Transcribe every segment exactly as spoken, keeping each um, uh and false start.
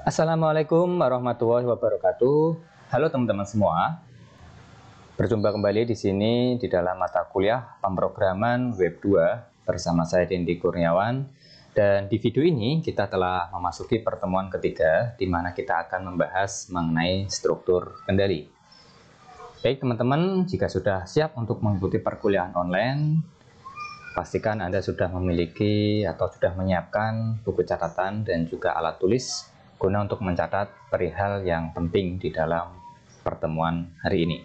Assalamualaikum warahmatullahi wabarakatuh. Halo teman-teman semua. Berjumpa kembali di sini di dalam mata kuliah pemrograman web dua bersama saya Dendi Kurniawan. Dan di video ini kita telah memasuki pertemuan ketiga di mana kita akan membahas mengenai struktur kendali. Baik teman-teman, jika sudah siap untuk mengikuti perkuliahan online, pastikan Anda sudah memiliki atau sudah menyiapkan buku catatan dan juga alat tulis guna untuk mencatat perihal yang penting di dalam pertemuan hari ini.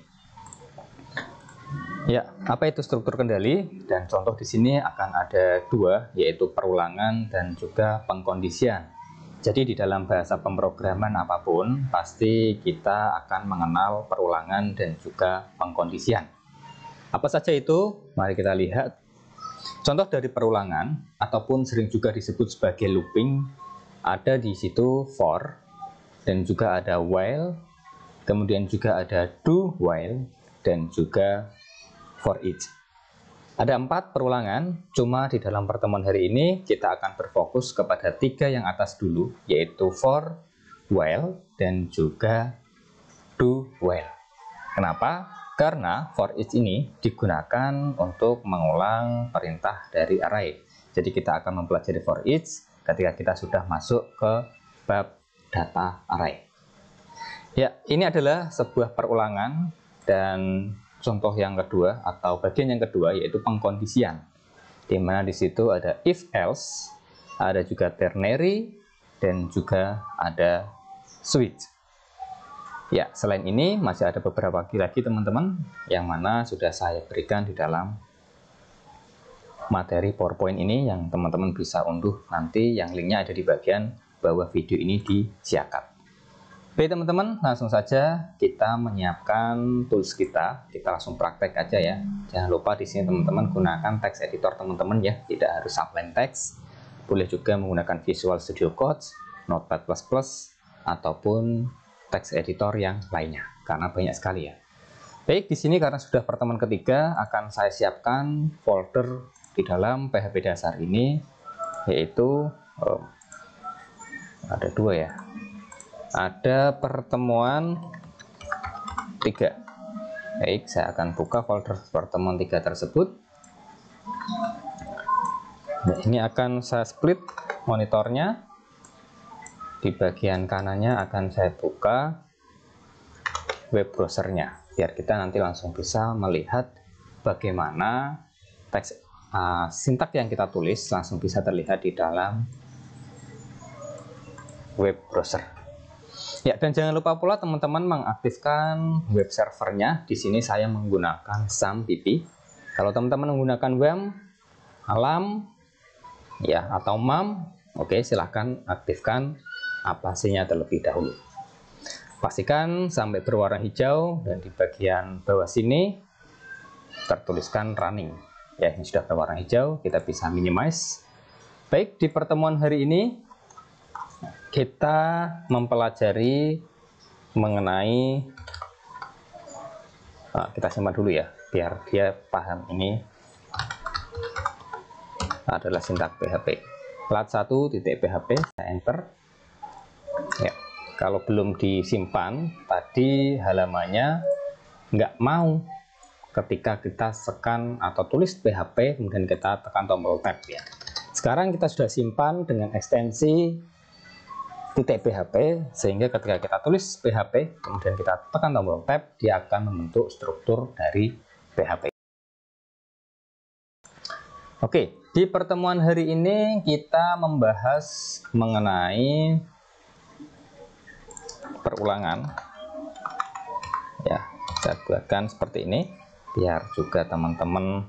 Ya, apa itu struktur kendali? Dan contoh di sini akan ada dua, yaitu perulangan dan juga pengkondisian. Jadi di dalam bahasa pemrograman apapun, pasti kita akan mengenal perulangan dan juga pengkondisian. Apa saja itu? Mari kita lihat. Contoh dari perulangan, ataupun sering juga disebut sebagai looping, ada di situ for, dan juga ada while, kemudian juga ada do while, dan juga for each. Ada empat perulangan, cuma di dalam pertemuan hari ini kita akan berfokus kepada tiga yang atas dulu, yaitu for, while, dan juga do while. Kenapa? Karena for each ini digunakan untuk mengulang perintah dari array. Jadi kita akan mempelajari for each ketika kita sudah masuk ke bab data array. Ya, ini adalah sebuah perulangan dan contoh yang kedua atau bagian yang kedua yaitu pengkondisian. Di mana di situ ada if else, ada juga ternary dan juga ada switch. Ya, selain ini masih ada beberapa lagi teman-teman yang mana sudah saya berikan di dalam materi PowerPoint ini yang teman-teman bisa unduh nanti, yang linknya ada di bagian bawah video ini disiapkan. Baik teman-teman, langsung saja kita menyiapkan tools kita. Kita langsung praktek aja ya. Jangan lupa di sini teman-teman gunakan text editor teman-teman ya, tidak harus Sublime Text. Boleh juga menggunakan Visual Studio Code, Notepad plus plus, ataupun text editor yang lainnya, karena banyak sekali ya. Baik, di sini karena sudah pertemuan ketiga akan saya siapkan folder di dalam P H P dasar ini, yaitu oh, ada dua ya, ada pertemuan tiga. Baik, saya akan buka folder pertemuan tiga tersebut. Nah, ini akan saya split monitornya. Di bagian kanannya akan saya buka web browsernya, biar kita nanti langsung bisa melihat bagaimana teks uh, sintak yang kita tulis langsung bisa terlihat di dalam web browser. Ya, dan jangan lupa pula teman-teman mengaktifkan web servernya. Di sini saya menggunakan SAMPP. Kalau teman-teman menggunakan W A M, Alam, ya atau M A M, oke, silahkan aktifkan aplikasinya terlebih dahulu. Pastikan sampai berwarna hijau dan di bagian bawah sini tertuliskan running. Ya, ini sudah berwarna hijau, kita bisa minimize. Baik, di pertemuan hari ini kita mempelajari mengenai, nah, kita simak dulu ya, biar dia paham. Ini adalah sintak P H P. Lat satu titik P H P, saya enter. Ya, kalau belum disimpan, tadi halamannya nggak mau ketika kita sekan atau tulis P H P, kemudian kita tekan tombol tab ya. Sekarang kita sudah simpan dengan ekstensi titik P H P, sehingga ketika kita tulis P H P, kemudian kita tekan tombol tab, dia akan membentuk struktur dari P H P. Oke, di pertemuan hari ini kita membahas mengenai perulangan. Ya, saya buatkan seperti ini biar juga teman-teman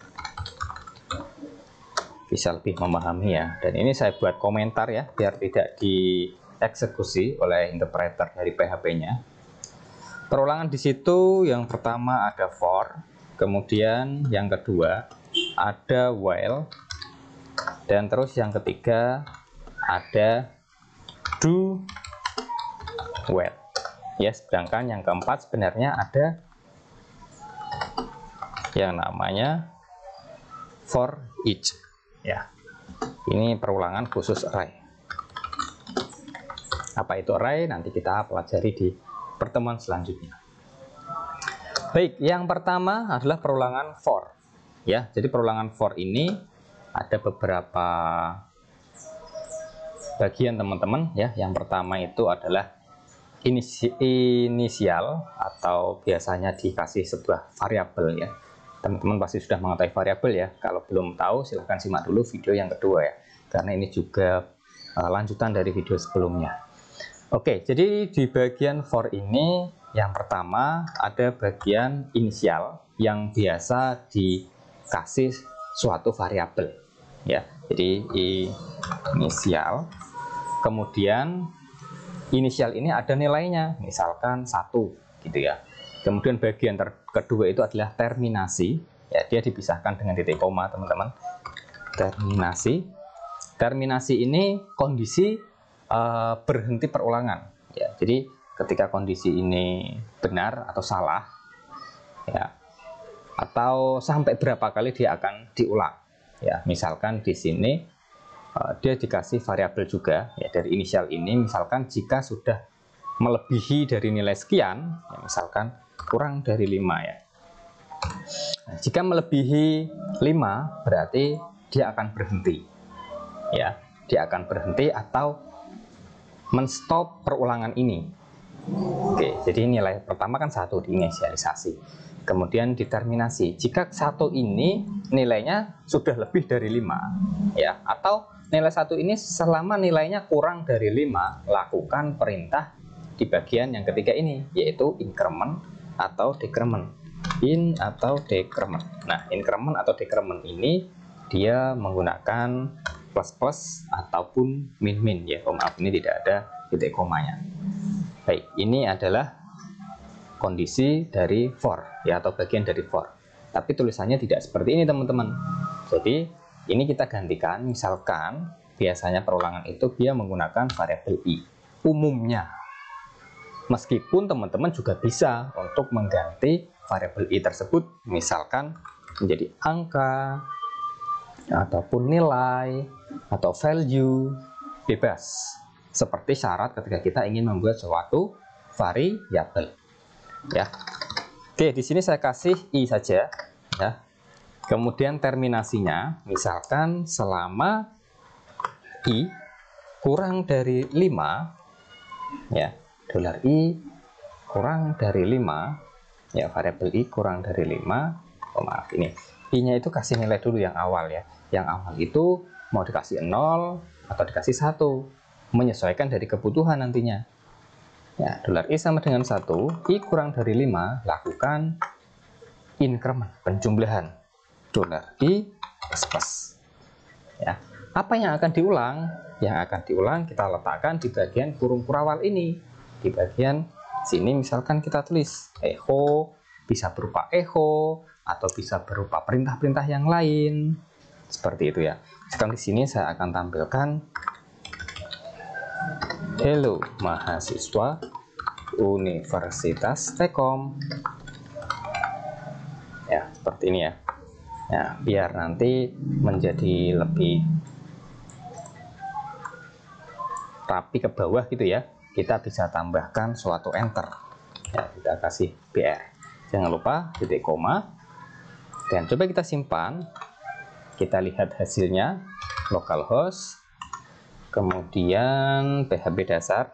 bisa lebih memahami ya. Dan ini saya buat komentar ya, biar tidak dieksekusi oleh interpreter dari P H P-nya. Perulangan di situ yang pertama ada for, kemudian yang kedua ada while, dan terus yang ketiga ada do while. Ya, sedangkan yang keempat sebenarnya ada yang namanya for each. Ya, ini perulangan khusus array. Apa itu array? Nanti kita pelajari di pertemuan selanjutnya. Baik, yang pertama adalah perulangan for. Ya, jadi perulangan for ini ada beberapa bagian teman-teman ya. Yang pertama itu adalah inisi inisial atau biasanya dikasih sebuah variabel ya. Teman-teman pasti sudah mengetahui variabel ya. Kalau belum tahu silahkan simak dulu video yang kedua ya, karena ini juga uh, lanjutan dari video sebelumnya. Oke, jadi di bagian for ini yang pertama ada bagian inisial yang biasa dikasih suatu variabel ya. Jadi inisial, kemudian inisial ini ada nilainya, misalkan satu gitu ya. Kemudian bagian kedua itu adalah terminasi ya, dia dipisahkan dengan titik koma teman-teman. Terminasi terminasi ini kondisi uh, berhenti perulangan ya. Jadi ketika kondisi ini benar atau salah ya, atau sampai berapa kali dia akan diulang ya. Misalkan di sini Uh, dia dikasih variabel juga ya, dari inisial ini, misalkan jika sudah melebihi dari nilai sekian ya, misalkan kurang dari lima ya. Nah, jika melebihi lima berarti dia akan berhenti ya, dia akan berhenti atau menstop perulangan ini. Oke, jadi nilai pertama kan satu diinisialisasi, kemudian determinasi. Jika satu ini nilainya sudah lebih dari lima ya, atau nilai satu ini selama nilainya kurang dari lima, lakukan perintah di bagian yang ketiga ini, yaitu increment atau decrement. In atau decrement. Nah, increment atau decrement ini dia menggunakan plus plus ataupun min min ya. Oh, maaf, ini tidak ada titik komanya. Baik, ini adalah kondisi dari for ya, atau bagian dari for. Tapi tulisannya tidak seperti ini teman-teman. Jadi ini kita gantikan, misalkan biasanya perulangan itu dia menggunakan variabel i umumnya. Meskipun teman-teman juga bisa untuk mengganti variabel i tersebut, misalkan menjadi angka ataupun nilai atau value, bebas. Seperti syarat ketika kita ingin membuat suatu variabel. Ya. Oke, di sini saya kasih i saja ya. Kemudian terminasinya, misalkan selama i kurang dari lima ya, dolar i kurang dari lima ya, variabel i kurang dari lima. Oh, maaf, ini i-nya itu kasih nilai dulu yang awal ya. Yang awal itu mau dikasih nol atau dikasih satu, menyesuaikan dari kebutuhan nantinya. Ya, dolar i sama dengan satu, i kurang dari lima, lakukan increment, penjumlahan. Dolar i plus plus ya. Apa yang akan diulang? Yang akan diulang kita letakkan di bagian kurung kurawal ini. Di bagian sini misalkan kita tulis echo, bisa berupa echo atau bisa berupa perintah-perintah yang lain. Seperti itu ya. Sekarang di sini saya akan tampilkan hello mahasiswa Universitas Telkom. Ya, seperti ini ya. Ya, biar nanti menjadi lebih rapi ke bawah gitu ya, kita bisa tambahkan suatu enter ya, kita kasih br, jangan lupa titik koma, dan coba kita simpan, kita lihat hasilnya. Localhost, kemudian php dasar,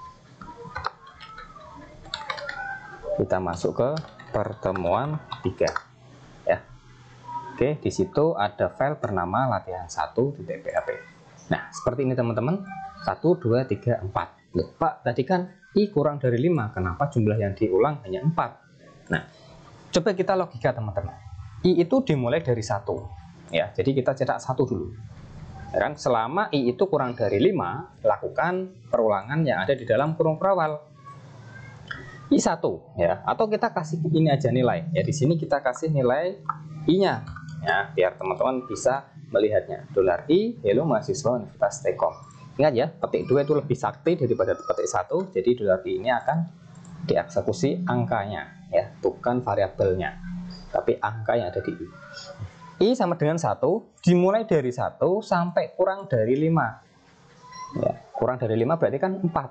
kita masuk ke pertemuan tiga ya. Oke, di situ ada file bernama latihan satu titik php. Nah, seperti ini teman-teman. satu, dua, tiga, empat. Loh, Pak, tadi kan i kurang dari lima. Kenapa jumlah yang diulang hanya empat? Nah, coba kita logika teman-teman. I itu dimulai dari satu. Ya, jadi kita cetak satu dulu. Ya kan? Selama i itu kurang dari lima, lakukan perulangan yang ada di dalam kurung perawal. i satu ya, atau kita kasih ini aja nilai. Ya, di sini kita kasih nilai i-nya. Ya, biar teman-teman bisa melihatnya. Dolar i, hello mahasiswa Universitas Telkom. Ingat ya, petik dua itu lebih sakti daripada petik satu, jadi dolar i ini akan dieksekusi angkanya ya, bukan variabelnya, tapi angka yang ada di i. I sama dengan satu, dimulai dari satu sampai kurang dari lima. Ya, kurang dari lima berarti kan empat.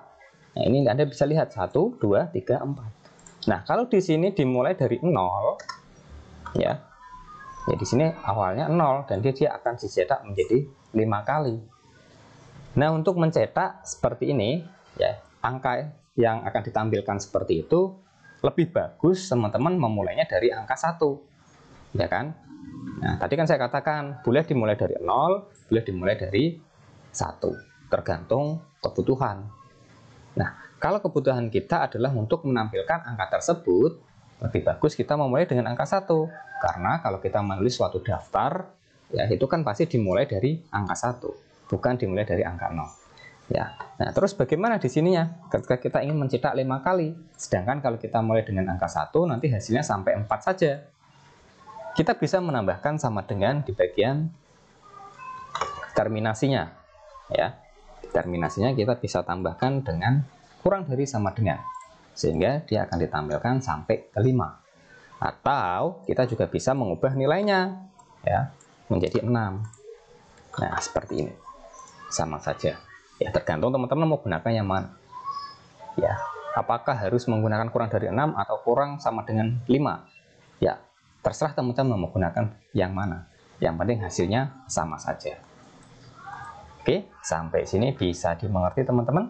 Nah, ini Anda bisa lihat satu, dua, tiga, empat. Nah, kalau di sini dimulai dari nol, ya, ya di sini awalnya nol dan dia, dia akan dicetak menjadi lima kali. Nah, untuk mencetak seperti ini, ya, angka yang akan ditampilkan seperti itu lebih bagus teman-teman memulainya dari angka satu, ya kan? Nah, tadi kan saya katakan boleh dimulai dari nol, boleh dimulai dari satu, tergantung kebutuhan. Nah, kalau kebutuhan kita adalah untuk menampilkan angka tersebut, lebih bagus kita memulai dengan angka satu. Karena kalau kita menulis suatu daftar, ya itu kan pasti dimulai dari angka satu, bukan dimulai dari angka nol. Ya. Nah, terus bagaimana di sininya? Ketika kita ingin mencetak lima kali, sedangkan kalau kita mulai dengan angka satu, nanti hasilnya sampai empat saja. Kita bisa menambahkan sama dengan di bagian terminasinya, ya. Terminasinya kita bisa tambahkan dengan kurang dari sama dengan, sehingga dia akan ditampilkan sampai ke lima. Atau kita juga bisa mengubah nilainya, ya, menjadi enam. Nah, seperti ini. Sama saja. Ya, tergantung teman-teman mau gunakan yang mana. Ya, apakah harus menggunakan kurang dari enam atau kurang sama dengan lima? Ya, terserah teman-teman mau menggunakan yang mana. Yang penting hasilnya sama saja. Oke, sampai sini bisa dimengerti teman-teman?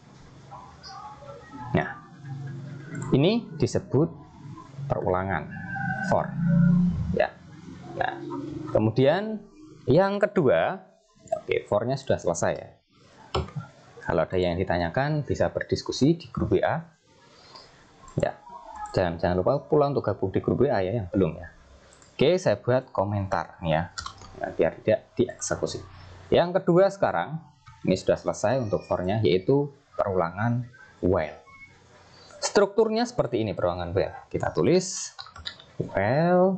Nah, ini disebut perulangan for. Ya. Nah, kemudian yang kedua, oke, for-nya sudah selesai ya. Kalau ada yang ditanyakan bisa berdiskusi di grup W A. Ya, jangan jangan lupa pula untuk gabung di grup W A ya yang belum ya. Oke, saya buat komentar ya, nah, biar tidak dieksekusi. Yang kedua sekarang, ini sudah selesai untuk for-nya, yaitu perulangan while. Strukturnya seperti ini perulangan while. Kita tulis while,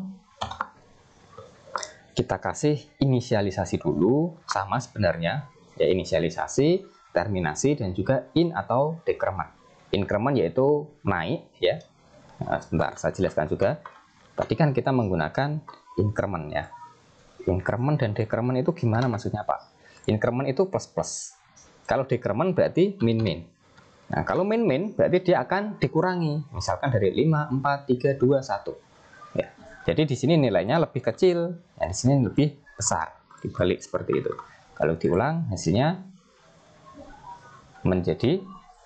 kita kasih inisialisasi dulu, sama sebenarnya, ya inisialisasi, terminasi, dan juga in atau decrement. Increment yaitu naik ya. Nah, sebentar, saya jelaskan juga. Tadi kan kita menggunakan increment ya. Increment dan decrement itu gimana maksudnya Pak? Increment itu plus-plus. Kalau decrement berarti min-min. Nah, kalau min-min berarti dia akan dikurangi. Misalkan dari lima, empat, tiga, dua, satu. Ya. Jadi di sini nilainya lebih kecil, ya di sini lebih besar. Dibalik seperti itu. Kalau diulang hasilnya menjadi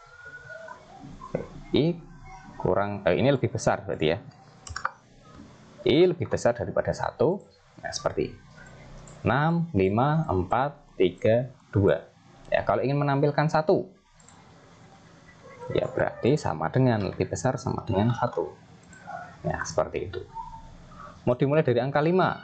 I kurang, eh, ini lebih besar berarti ya. I lebih besar daripada satu. Nah, seperti ini. enam, lima, empat, tiga, dua. Ya, kalau ingin menampilkan satu, ya berarti sama dengan lebih besar sama dengan satu. Ya, seperti itu. Mau dimulai dari angka lima.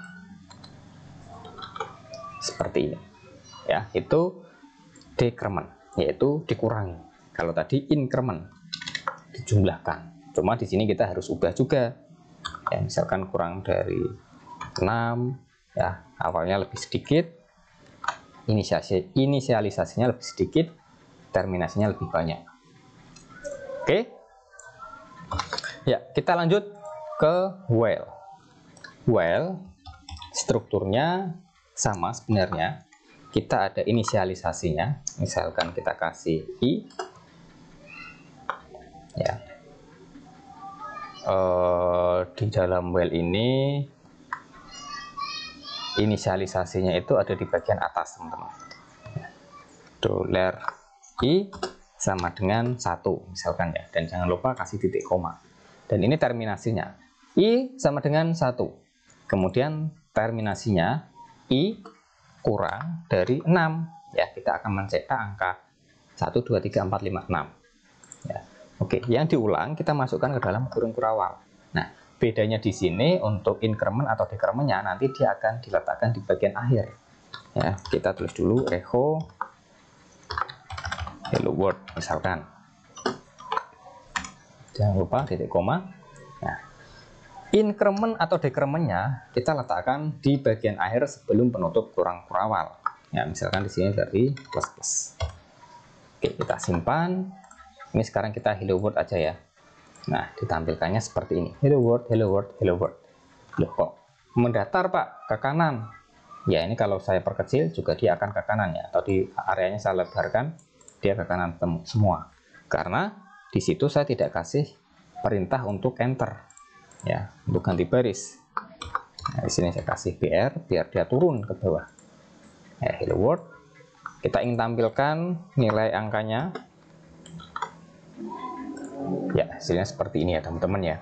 Seperti ini. Ya, itu decrement, yaitu dikurangi. Kalau tadi increment, dijumlahkan. Cuma di sini kita harus ubah juga. Ya, misalkan kurang dari enam, ya awalnya lebih sedikit, inisiasi inisialisasinya lebih sedikit, terminasinya lebih banyak. Oke, ya kita lanjut ke while. While strukturnya sama sebenarnya, kita ada inisialisasinya, misalkan kita kasih i, ya. Uh, di dalam while ini inisialisasinya itu ada di bagian atas teman-teman. Dollar i sama dengan satu misalkan ya, dan jangan lupa kasih titik koma. Dan ini terminasinya i sama dengan satu, kemudian terminasinya i kurang dari enam ya, kita akan mencetak angka satu, dua, tiga, empat, lima, enam ya. Oke, yang diulang kita masukkan ke dalam kurung kurawal. Nah, bedanya di sini untuk increment atau decrementnya nanti dia akan diletakkan di bagian akhir. Ya, kita tulis dulu echo hello world misalkan. Jangan lupa titik koma. Nah, increment atau decrementnya kita letakkan di bagian akhir sebelum penutup kurung kurawal. Ya, misalkan di sini dari plus plus. Oke, kita simpan. Ini sekarang kita hello world aja ya. Nah, ditampilkannya seperti ini. Hello world, hello world, hello world. Loh kok mendatar Pak ke kanan? Ya, ini kalau saya perkecil juga dia akan ke kanan ya. Atau di areanya saya lebarkan, dia ke kanan semua. karena di situ saya tidak kasih perintah untuk enter ya, untuk ganti baris. Nah, di sini saya kasih B R biar dia turun ke bawah. Ya, hello world. Kita ingin tampilkan nilai angkanya. Ya, hasilnya seperti ini ya, teman-teman ya.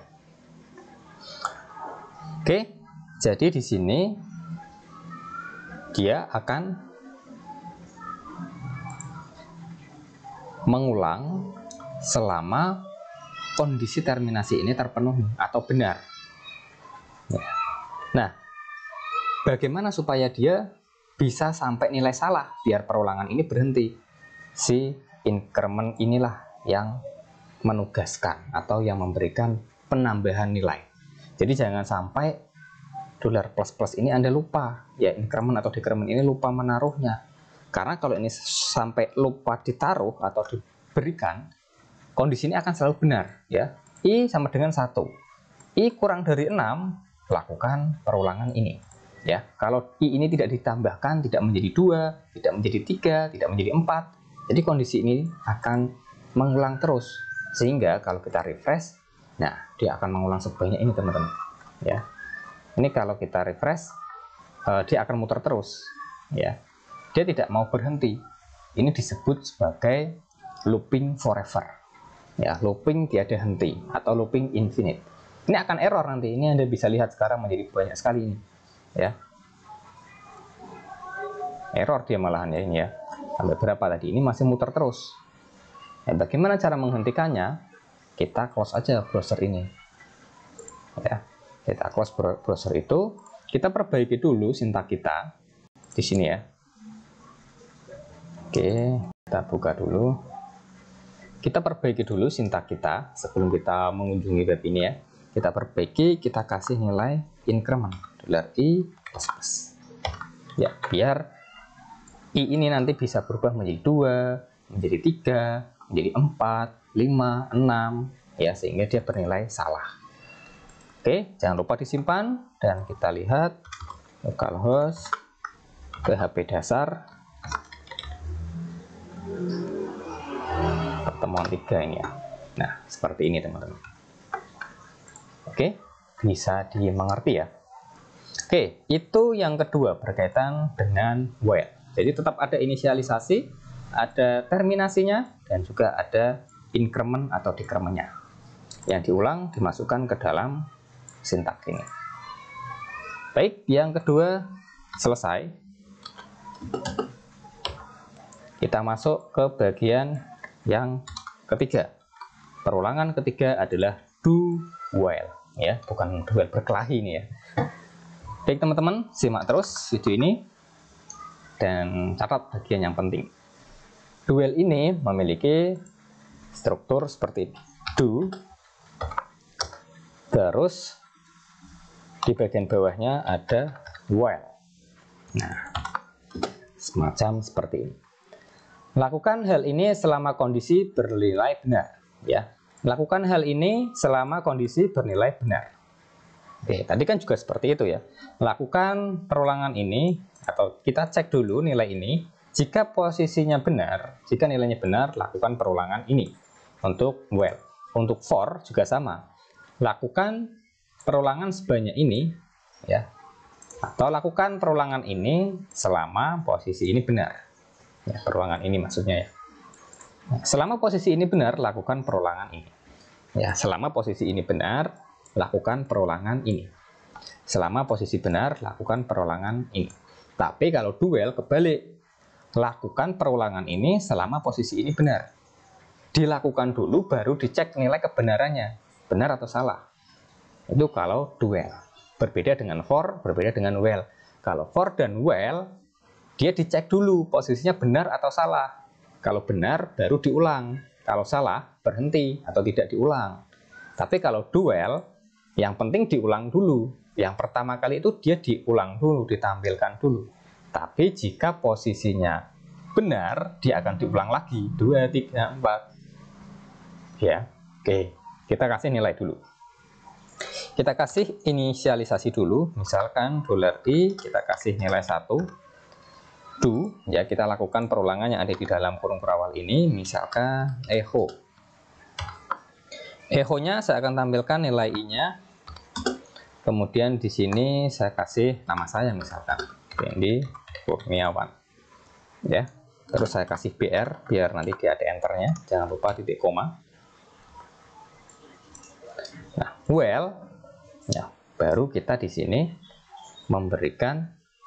Oke, jadi di sini dia akan mengulang selama kondisi terminasi ini terpenuhi atau benar. Ya. Nah, bagaimana supaya dia bisa sampai nilai salah biar perulangan ini berhenti? Si increment inilah yang menugaskan atau yang memberikan penambahan nilai. Jadi jangan sampai dolar plus plus ini Anda lupa, ya increment atau decrement ini lupa menaruhnya. Karena kalau ini sampai lupa ditaruh atau diberikan, kondisi ini akan selalu benar ya. I sama dengan satu. I kurang dari enam, lakukan perulangan ini. Ya, kalau I ini tidak ditambahkan, tidak menjadi dua, tidak menjadi tiga, tidak menjadi empat, jadi kondisi ini akan mengulang terus. Sehingga kalau kita refresh, nah dia akan mengulang sebanyak ini teman-teman. Ya, ini kalau kita refresh, uh, dia akan muter terus. Ya, dia tidak mau berhenti. Ini disebut sebagai looping forever. Ya, looping tiada henti atau looping infinite. Ini akan error nanti. Ini Anda bisa lihat sekarang menjadi banyak sekali ini. Ya, error dia malahan ya ini ya. Sampai berapa tadi? Ini masih muter terus. Nah, bagaimana cara menghentikannya? Kita close aja browser ini. Ya, kita close browser itu. Kita perbaiki dulu sintak kita di sini ya. Oke, kita buka dulu. Kita perbaiki dulu sintak kita sebelum kita mengunjungi web ini ya. Kita perbaiki, kita kasih nilai increment dolar I plus plus. Ya, biar I ini nanti bisa berubah menjadi dua, menjadi tiga, menjadi empat, lima, enam, ya sehingga dia bernilai salah. Oke, jangan lupa disimpan dan kita lihat localhost ke H P dasar pertemuan tiga ini ya. Nah, seperti ini teman-teman. Oke, bisa dimengerti ya. Oke, itu yang kedua berkaitan dengan while. Jadi tetap ada inisialisasi, ada terminasinya, dan juga ada increment atau decrement-nya. Yang diulang dimasukkan ke dalam sintak ini. Baik, yang kedua selesai. Kita masuk ke bagian yang ketiga. Perulangan ketiga adalah do while, ya, bukan duel berkelahi ini ya. Baik teman-teman, simak terus video ini dan catat bagian yang penting. Duel ini memiliki struktur seperti do, terus di bagian bawahnya ada while. Nah, semacam seperti ini. Lakukan hal ini selama kondisi bernilai benar, ya. Lakukan hal ini selama kondisi bernilai benar. Oke, tadi kan juga seperti itu ya. Lakukan perulangan ini atau kita cek dulu nilai ini. Jika posisinya benar, jika nilainya benar, lakukan perulangan ini. Untuk while, untuk for juga sama. Lakukan perulangan sebanyak ini, ya. Atau lakukan perulangan ini selama posisi ini benar. Ya, perulangan ini maksudnya ya. Nah, selama posisi ini benar, lakukan perulangan ini. Ya, selama posisi ini benar, lakukan perulangan ini. Selama posisi benar, lakukan perulangan ini. Tapi kalau duel kebalik, lakukan perulangan ini selama posisi ini benar. Dilakukan dulu baru dicek nilai kebenarannya, benar atau salah. Itu kalau duel. Berbeda dengan for, berbeda dengan while. Kalau for dan while, dia dicek dulu posisinya benar atau salah. Kalau benar baru diulang. Kalau salah berhenti atau tidak diulang. Tapi kalau duel, yang penting diulang dulu. Yang pertama kali itu dia diulang dulu, ditampilkan dulu. Tapi jika posisinya benar, dia akan diulang lagi. dua, tiga, empat. Ya, oke. Kita kasih nilai dulu. Kita kasih inisialisasi dulu. Misalkan dolar I, kita kasih nilai satu. Do, ya kita lakukan perulangan yang ada di dalam kurung perawal ini, misalkan echo Echo-nya saya akan tampilkan nilai I-nya. Kemudian di sini saya kasih nama saya misalkan Fendi Kurniawan. Ya. Terus saya kasih B R biar nanti dia ada enternya. Jangan lupa titik koma. Nah, well, ya, baru kita di sini memberikan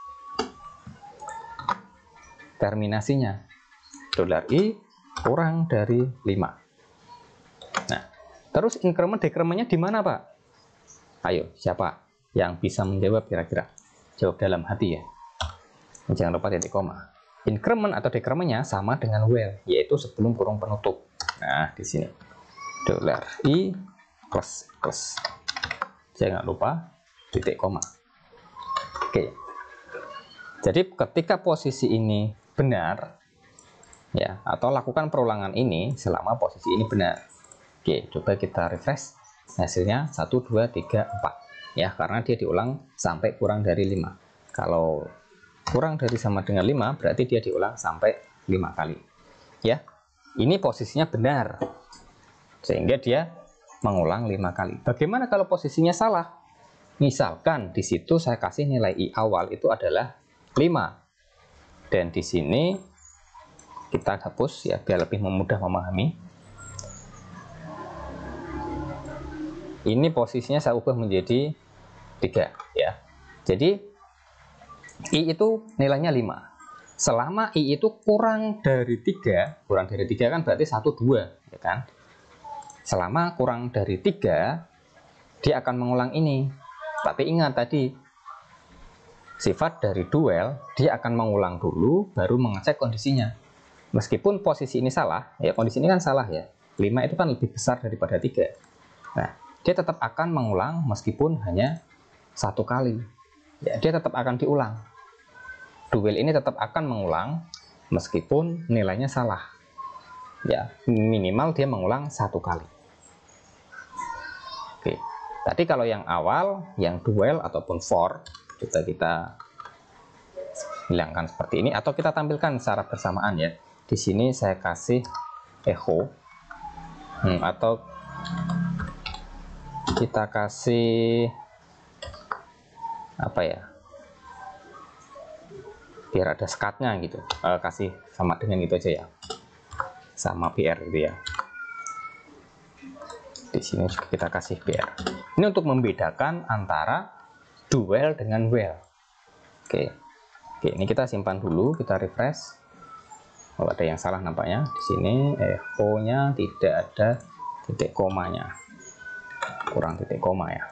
terminasinya. Dolar I kurang dari lima. Nah, terus increment decrementnya di mana, Pak? Ayo, siapa yang bisa menjawab kira-kira? Jawab dalam hati ya. Jangan lupa titik koma. Increment atau decrementnya sama dengan well, yaitu sebelum kurung penutup. Nah, di sini. Dolar I plus plus. Jangan lupa titik koma. Oke. Jadi ketika posisi ini benar, ya, atau lakukan perulangan ini selama posisi ini benar. Oke, coba kita refresh. Hasilnya satu, dua, tiga, empat. Ya, karena dia diulang sampai kurang dari lima. Kalau kurang dari sama dengan lima, berarti dia diulang sampai lima kali. Ya, ini posisinya benar. Sehingga dia mengulang lima kali. Bagaimana kalau posisinya salah? Misalkan di situ saya kasih nilai I awal itu adalah lima. Dan di sini kita hapus ya biar lebih mudah memahami. Ini posisinya saya ubah menjadi tiga ya. Jadi I itu nilainya lima. Selama I itu kurang dari tiga, kurang dari tiga kan berarti satu, dua ya kan. Selama kurang dari tiga, dia akan mengulang ini. Tapi ingat tadi sifat dari duel, dia akan mengulang dulu baru mengecek kondisinya. Meskipun posisi ini salah, ya kondisi ini kan salah ya. lima itu kan lebih besar daripada tiga. Nah, dia tetap akan mengulang meskipun hanya satu kali. Ya, dia tetap akan diulang. Duel ini tetap akan mengulang meskipun nilainya salah. Ya, minimal dia mengulang satu kali. Oke. Tadi kalau yang awal, yang duel ataupun for, coba kita hilangkan seperti ini atau kita tampilkan secara bersamaan ya. Di sini saya kasih echo hmm, atau kita kasih apa ya, biar ada skatnya gitu, e, kasih sama dengan itu aja ya, sama B R gitu ya. Di sini juga kita kasih B R. Ini untuk membedakan antara duel dengan well. Oke, oke, ini kita simpan dulu, kita refresh. Oh, ada yang salah nampaknya di sini, echo-nya tidak ada titik komanya. Kurang titik koma ya.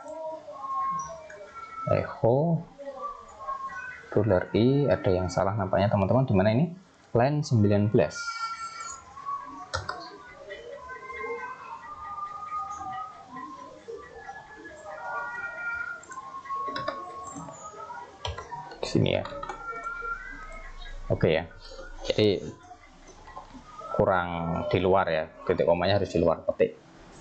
Echo dolar I ada yang salah nampaknya teman-teman. Di mana ini? Line sembilan belas. Di sini ya. Oke ya. Jadi kurang di luar ya. Titik komanya harus di luar petik.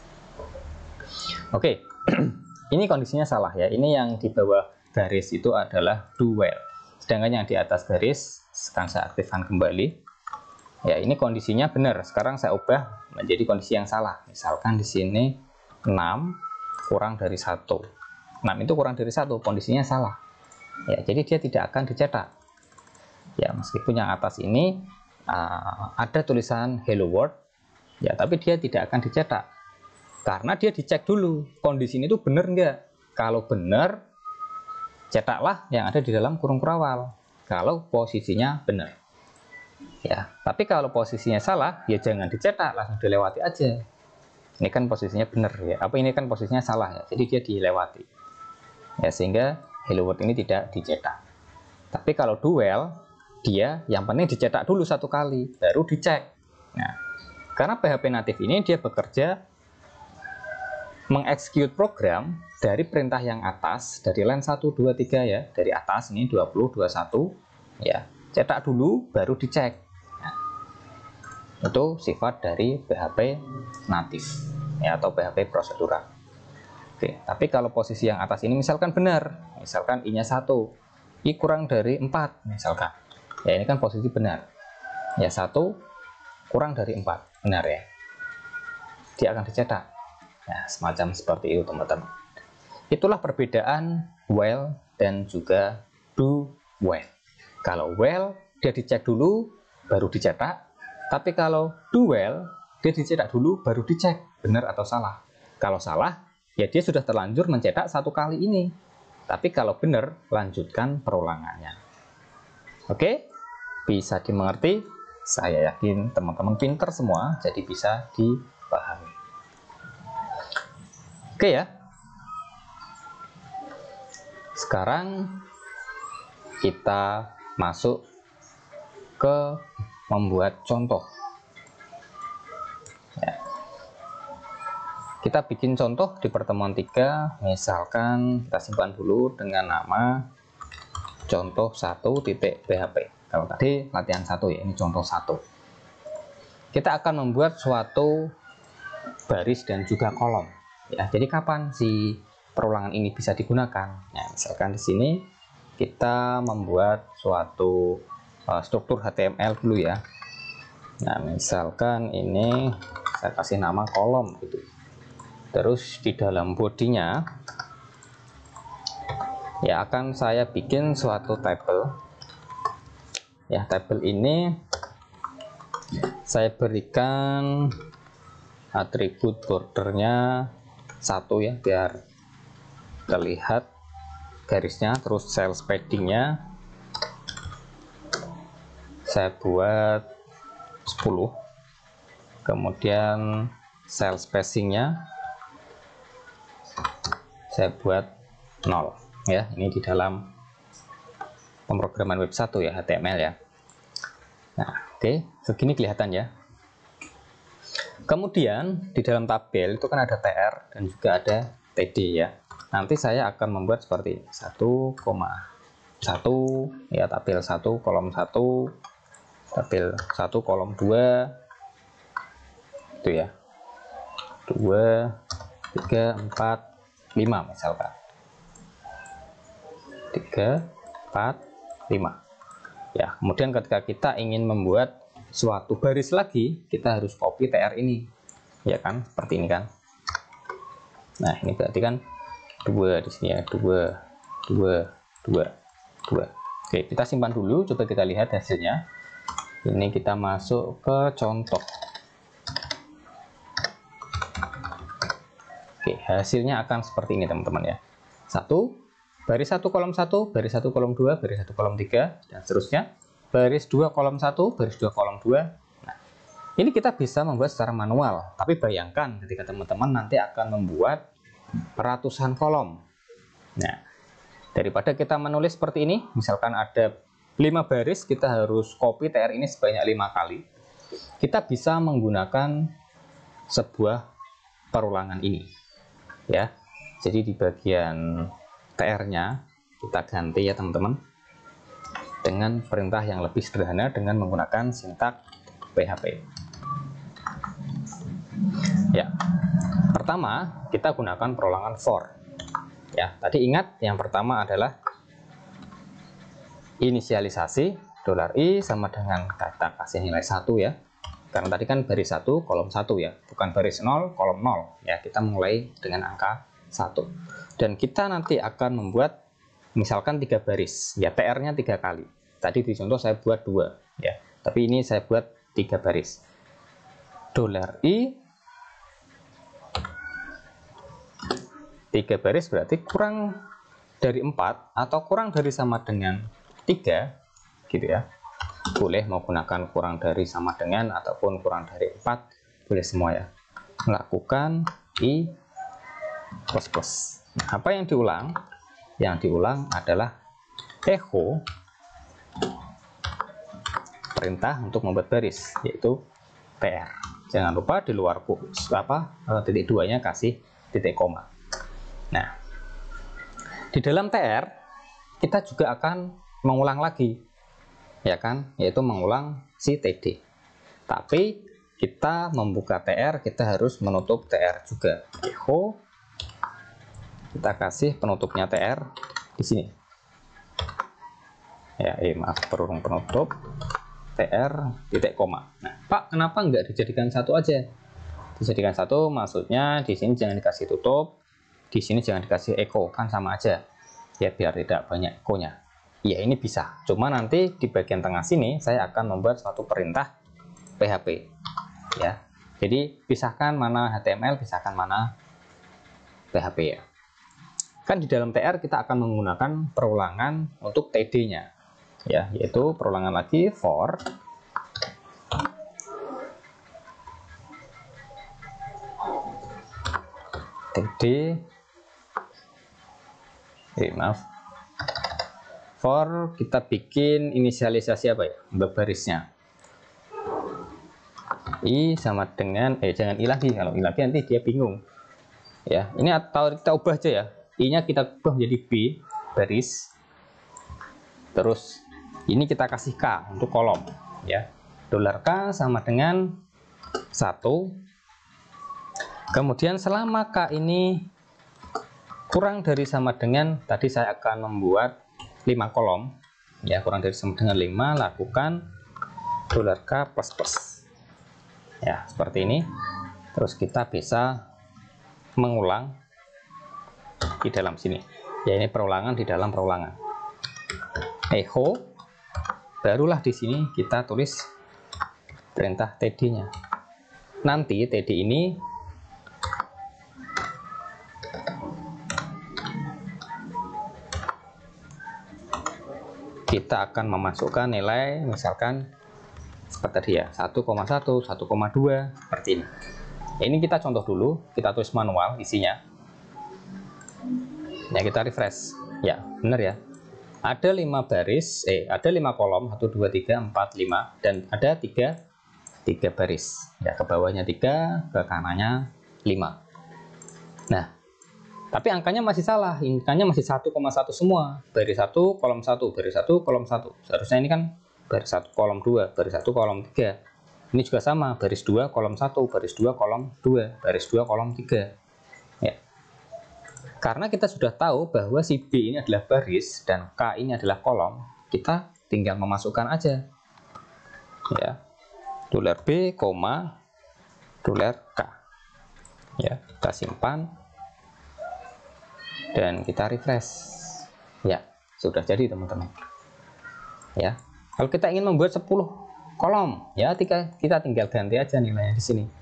Oke, ini kondisinya salah ya. Ini yang di bawah garis itu adalah duel. Sedangkan yang di atas garis sekarang saya aktifkan kembali. Ya, ini kondisinya benar. Sekarang saya ubah menjadi kondisi yang salah. Misalkan di sini enam kurang dari satu. enam itu kurang dari satu, kondisinya salah. Ya, jadi dia tidak akan dicetak. Ya, meskipun yang atas ini uh, ada tulisan hello world, ya, tapi dia tidak akan dicetak. Karena dia dicek dulu kondisi ini tuh bener nggak. Kalau bener, cetaklah yang ada di dalam kurung kurawal. Kalau posisinya benar, ya. Tapi kalau posisinya salah, ya jangan dicetak, langsung dilewati aja. Ini kan posisinya benar ya. Apa ini kan posisinya salah ya. Jadi dia dilewati. Ya, sehingga hello world ini tidak dicetak. Tapi kalau duel, dia yang penting dicetak dulu satu kali, baru dicek. Nah, karena P H P natif ini dia bekerja mengeksekut program dari perintah yang atas, dari line satu, dua, tiga ya, dari atas ini dua puluh, dua puluh satu ya, cetak dulu baru dicek. Nah, itu sifat dari P H P natif ya, atau P H P prosedural. Oke, tapi kalau posisi yang atas ini misalkan benar, misalkan I nya satu, I kurang dari empat misalkan, ya ini kan posisi benar ya, satu kurang dari empat, benar ya, dia akan dicetak. Nah, semacam seperti itu teman-teman. Itulah perbedaan while dan juga do while. Kalau while dia dicek dulu baru dicetak, tapi kalau do while dia dicetak dulu baru dicek benar atau salah. Kalau salah ya dia sudah terlanjur mencetak satu kali ini, tapi kalau benar lanjutkan perulangannya. Oke, bisa dimengerti? Saya yakin teman-teman pinter semua, jadi bisa dipahami. Oke ya. Sekarang kita masuk ke membuat contoh. Ya. Kita bikin contoh di pertemuan tiga, misalkan kita simpan dulu dengan nama contoh satu titik P H P. Kalau tadi latihan satu ya, ini contoh satu. Kita akan membuat suatu baris dan juga kolom. Ya, jadi kapan si perulangan ini bisa digunakan? Nah, misalkan di sini kita membuat suatu uh, struktur H T M L dulu ya. Nah, misalkan ini saya kasih nama kolom gitu. Terus di dalam bodinya ya akan saya bikin suatu table. Ya, tabel ini saya berikan atribut bordernya satu ya, biar terlihat garisnya. Terus cell paddingnya saya buat sepuluh, kemudian cell spacingnya saya buat nol ya. Ini di dalam pemrograman web satu ya, H T M L ya. Nah, oke, okay. Segini kelihatan ya. Kemudian di dalam tabel itu kan ada T R dan juga ada T D ya. Nanti saya akan membuat seperti ini. satu koma satu ya, tabel satu kolom satu, tabel satu kolom dua. Itu ya. dua, tiga, empat, lima misalkan. tiga, empat, lima. Ya, kemudian ketika kita ingin membuat suatu baris lagi, kita harus copy T R ini. Ya kan, seperti ini kan. Nah, ini berarti kan dua di sini ya, dua, dua, dua, dua. Oke, kita simpan dulu, coba kita lihat hasilnya. Ini kita masuk ke contoh. Oke, hasilnya akan seperti ini teman-teman ya. Satu baris satu kolom satu, baris satu kolom dua, baris satu kolom tiga, dan seterusnya. Baris dua kolom satu, baris dua kolom dua. Nah, ini kita bisa membuat secara manual, tapi bayangkan ketika teman-teman nanti akan membuat ratusan kolom. Nah, daripada kita menulis seperti ini, misalkan ada lima baris, kita harus copy T R ini sebanyak lima kali. Kita bisa menggunakan sebuah perulangan ini. Ya. Jadi di bagian T R-nya kita ganti ya teman-teman dengan perintah yang lebih sederhana dengan menggunakan sintak P H P. Ya, pertama kita gunakan perulangan for. Ya, tadi ingat yang pertama adalah inisialisasi $i sama dengan kata kasih nilai satu ya. Karena tadi kan baris satu kolom satu ya, bukan baris nol kolom nol ya. Kita mulai dengan angka satu. Dan kita nanti akan membuat misalkan tiga baris ya, T R-nya tiga kali. Tadi di contoh saya buat dua ya, tapi ini saya buat tiga baris. $i tiga baris berarti kurang dari empat atau kurang dari sama dengan tiga gitu ya. Boleh menggunakan kurang dari sama dengan ataupun kurang dari empat, boleh semua ya. Melakukan i plus plus. Nah, apa yang diulang? Yang diulang adalah echo perintah untuk membuat baris, yaitu T R. Jangan lupa di luar apa titik dua nya kasih titik koma. Nah, di dalam T R kita juga akan mengulang lagi, ya kan, yaitu mengulang si T D. Tapi kita membuka T R, kita harus menutup T R juga. Echo kita kasih penutupnya T R di sini. Ya, eh maaf, perurung penutup T R titik koma. Nah, Pak, kenapa nggak dijadikan satu aja? dijadikan satu maksudnya di sini jangan dikasih tutup, di sini jangan dikasih echo, kan sama aja ya, biar tidak banyak echo-nya. Ya ini bisa, cuma nanti di bagian tengah sini saya akan membuat suatu perintah P H P ya. Jadi pisahkan mana H T M L, pisahkan mana P H P ya. Kan di dalam T R kita akan menggunakan perulangan untuk T D-nya ya, yaitu perulangan lagi for T D, eh, maaf, for kita bikin inisialisasi apa ya, barisnya I sama dengan eh jangan I lagi, kalau I lagi nanti dia bingung ya. Ini atau kita ubah aja ya, I nya kita ubah menjadi B baris, terus ini kita kasih K untuk kolom ya. Dolar K sama dengan satu. Kemudian selama K ini kurang dari sama dengan, tadi saya akan membuat lima kolom ya, kurang dari sama dengan lima, lakukan dolar K plus plus ya, seperti ini. Terus kita bisa mengulang di dalam sini ya, ini perulangan di dalam perulangan, echo, barulah di sini kita tulis perintah T D-nya. Nanti T D ini kita akan memasukkan nilai misalkan seperti tadi ya, satu koma satu, satu koma dua, seperti ini. Ini kita contoh dulu, kita tulis manual isinya ya, kita refresh ya, benar ya, ada lima baris, eh ada lima kolom, satu dua tiga empat lima, dan ada tiga tiga baris ya, ke bawahnya tiga, ke kanannya lima. Nah tapi angkanya masih salah, angkanya masih satu koma satu semua, baris satu kolom satu, baris satu kolom satu. Seharusnya ini kan baris satu kolom dua, baris satu kolom tiga. Ini juga sama, baris dua kolom satu, baris dua kolom dua, baris dua kolom tiga ya. Karena kita sudah tahu bahwa si B ini adalah baris dan K ini adalah kolom, kita tinggal memasukkan aja ya, dolar B, koma, dolar K ya. Kita simpan dan kita refresh ya, sudah jadi teman-teman ya. Kalau kita ingin membuat sepuluh kolom ya, kita, kita tinggal ganti aja nilainya di sini,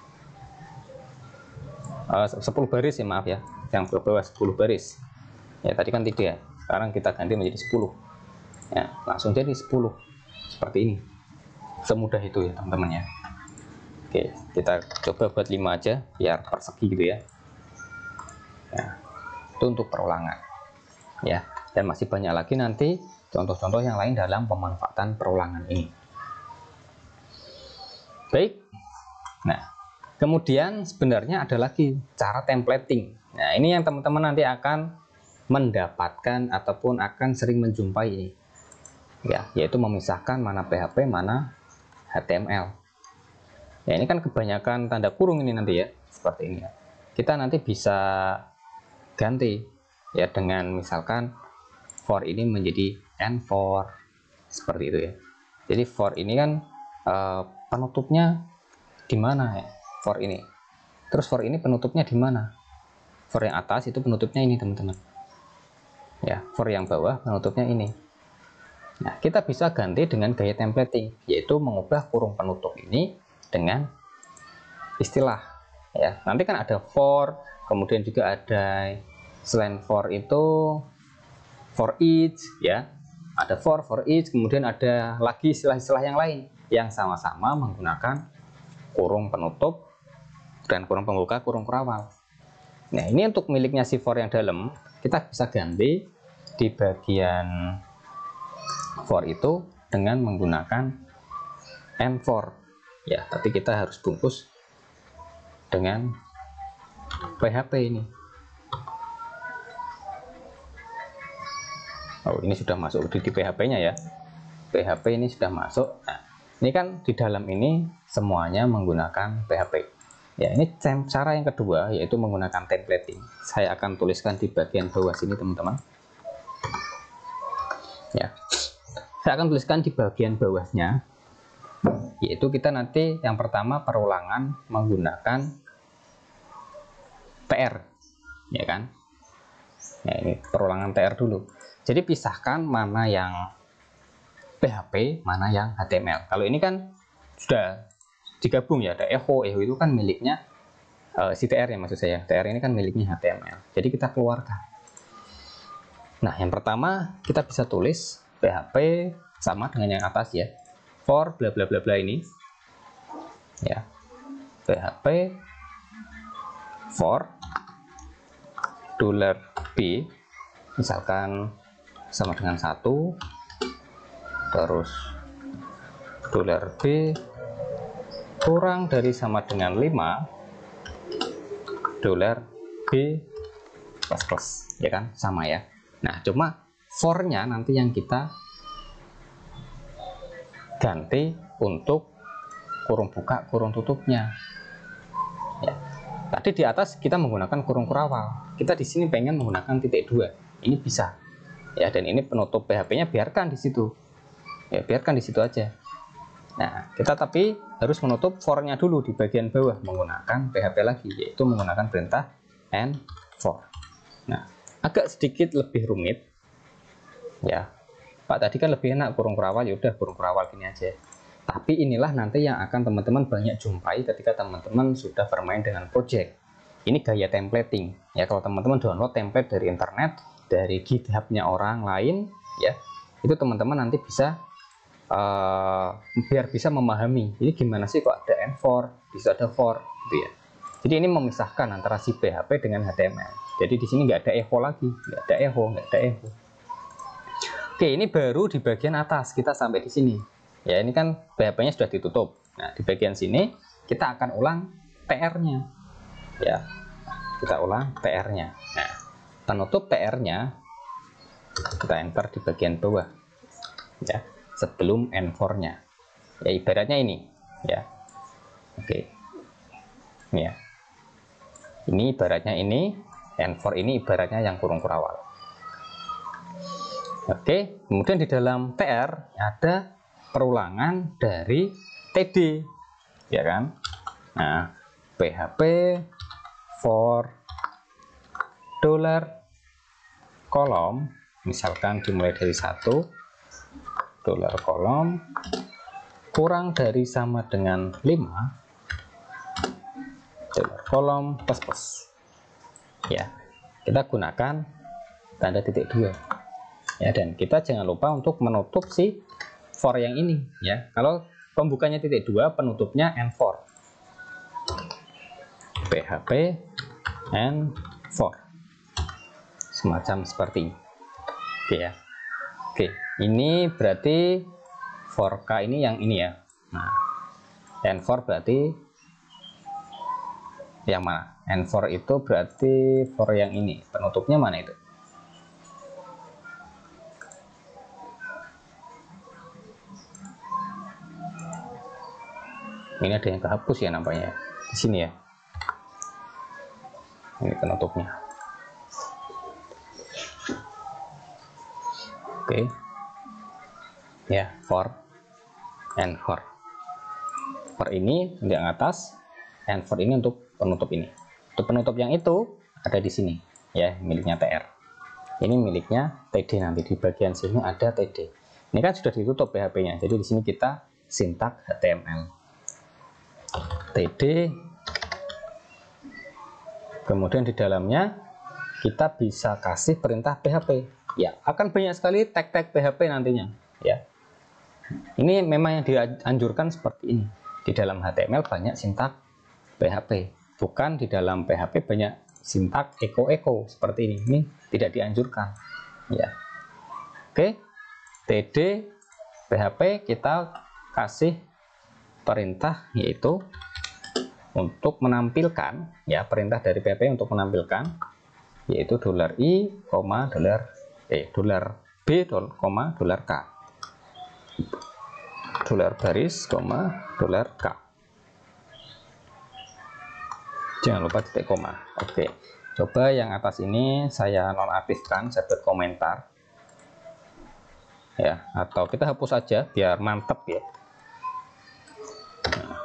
uh, sepuluh baris ya, maaf ya, yang ke bawah sepuluh baris ya, tadi kan tidak, sekarang kita ganti menjadi sepuluh ya, langsung jadi sepuluh seperti ini. Semudah itu ya teman-teman ya. Oke, kita coba buat lima aja biar persegi gitu ya. Nah, itu untuk perulangan ya, dan masih banyak lagi nanti contoh-contoh yang lain dalam pemanfaatan perulangan ini. Baik, nah kemudian sebenarnya ada lagi cara templating. Nah ini yang teman-teman nanti akan mendapatkan ataupun akan sering menjumpai ini ya, yaitu memisahkan mana P H P mana H T M L ya. Ini kan kebanyakan tanda kurung ini nanti ya, seperti ini ya. Kita nanti bisa ganti ya dengan misalkan for ini menjadi n for, seperti itu ya. Jadi for ini kan uh, penutupnya di mana ya, for ini. Terus for ini penutupnya di mana? For yang atas itu penutupnya ini teman-teman ya, for yang bawah penutupnya ini. Nah kita bisa ganti dengan gaya templating, yaitu mengubah kurung penutup ini dengan istilah ya. Nanti kan ada for, kemudian juga ada selain for itu for each ya, ada for for each, kemudian ada lagi istilah-istilah yang lain yang sama-sama menggunakan kurung penutup dan kurung pembuka, kurung perawal. Nah ini untuk miliknya si for yang dalam, kita bisa ganti di bagian for itu dengan menggunakan n for ya, tapi kita harus bungkus dengan P H P ini. Oh ini sudah masuk di, di P H P-nya ya, P H P ini sudah masuk. Nah, ini kan di dalam ini semuanya menggunakan P H P ya. Ini cara yang kedua, yaitu menggunakan templating. Saya akan tuliskan di bagian bawah sini teman-teman ya. Saya akan tuliskan di bagian bawahnya yaitu kita nanti yang pertama perulangan menggunakan T R, ya kan? Nah, ini perulangan T R dulu. Jadi pisahkan mana yang P H P, mana yang H T M L. Kalau ini kan sudah digabung ya, ada echo, echo itu kan miliknya uh, si T R ya, maksud saya. T R ini kan miliknya H T M L. Jadi kita keluarkan. Nah, yang pertama kita bisa tulis P H P sama dengan yang atas ya. For bla bla bla bla ini. Ya. P H P for dollar $b misalkan sama dengan satu, terus dollar $b kurang dari sama dengan lima, dollar $b plus plus, ya kan, sama ya. Nah, cuma for-nya nanti yang kita ganti untuk kurung buka kurung tutupnya ya. Tadi di atas kita menggunakan kurung kurawal, kita di sini pengen menggunakan titik dua, ini bisa ya. Dan ini penutup P H P nya biarkan di situ ya, biarkan di situ aja. Nah, kita tapi harus menutup for-nya dulu di bagian bawah menggunakan P H P lagi, yaitu menggunakan perintah end for. Nah, agak sedikit lebih rumit ya. Pak tadi kan lebih enak kurung kurawal, ya udah kurung kurawal gini aja. Tapi inilah nanti yang akan teman-teman banyak jumpai ketika teman-teman sudah bermain dengan project. Ini gaya templating ya. Kalau teman-teman download template dari internet, dari GitHub-nya orang lain ya, itu teman-teman nanti bisa uh, biar bisa memahami ini gimana sih kok ada end for, bisa ada for gitu ya. Jadi ini memisahkan antara si P H P dengan H T M L. Jadi di sini nggak ada echo lagi, nggak ada echo, nggak ada echo. Oke, ini baru di bagian atas kita sampai di sini. Ya, ini kan P H P-nya sudah ditutup. Nah, di bagian sini kita akan ulang T R-nya. Ya, kita ulang T R-nya. Nah, penutup T R-nya kita enter di bagian bawah. Ya, sebelum end for-nya. Ya, ibaratnya ini, ya. Oke. Ini ya. Ini ibaratnya ini, end for ini ibaratnya yang kurung kurawal. Oke, kemudian di dalam T R ada perulangan dari T D, ya kan? Nah, P H P for dollar kolom, misalkan dimulai dari satu, dollar kolom kurang dari sama dengan lima, dollar kolom plus plus. Ya, kita gunakan tanda titik dua. Ya, dan kita jangan lupa untuk menutup si for yang ini ya. Kalau pembukanya titik dua, penutupnya end for. P H P end for. Semacam seperti ini. Oke ya. Oke, ini berarti for K ini yang ini ya. Nah, end for berarti yang mana? End for itu berarti for yang ini. Penutupnya mana itu? Ini ada yang kehapus ya nampaknya di sini ya. Ini penutupnya. Oke. Ya, for and for. For ini yang atas, and for ini untuk penutup ini. Untuk penutup yang itu ada di sini ya, miliknya T R. Ini miliknya T D, nanti di bagian sini ada T D. Ini kan sudah ditutup P H P-nya. Jadi di sini kita sintak H T M L. T D, kemudian di dalamnya kita bisa kasih perintah P H P ya. Akan banyak sekali tag-tag P H P nantinya ya. Ini memang yang dianjurkan seperti ini. Di dalam H T M L banyak sintak P H P, bukan di dalam P H P banyak sintak echo-echo seperti ini. Ini tidak dianjurkan ya. Oke, T D P H P kita kasih perintah yaitu untuk menampilkan ya, perintah dari P H P untuk menampilkan yaitu dollar i, dollar eh dollar b, koma dollar k, dollar baris, koma dollar k. Jangan lupa titik koma. Oke, coba yang atas ini saya nonaktifkan, saya buat komentar ya, atau kita hapus saja biar mantep ya.